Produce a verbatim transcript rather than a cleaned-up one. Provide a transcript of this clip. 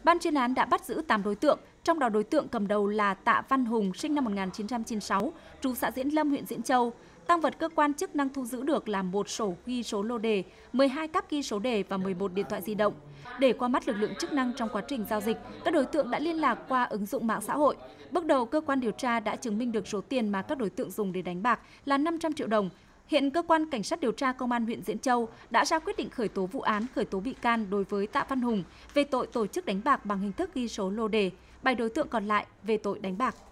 Ban chuyên án đã bắt giữ tám đối tượng, trong đó đối tượng cầm đầu là Tạ Văn Hùng, sinh năm một nghìn chín trăm chín mươi sáu, trú xã Diễn Lâm, huyện Diễn Châu. Tang vật cơ quan chức năng thu giữ được là một sổ ghi số lô đề, mười hai cáp ghi số đề và mười một điện thoại di động. Để qua mắt lực lượng chức năng trong quá trình giao dịch, các đối tượng đã liên lạc qua ứng dụng mạng xã hội. Bước đầu, cơ quan điều tra đã chứng minh được số tiền mà các đối tượng dùng để đánh bạc là năm trăm triệu đồng. Hiện cơ quan cảnh sát điều tra công an huyện Diễn Châu đã ra quyết định khởi tố vụ án, khởi tố bị can đối với Tạ Văn Hùng về tội tổ chức đánh bạc bằng hình thức ghi số lô đề, bảy đối tượng còn lại về tội đánh bạc.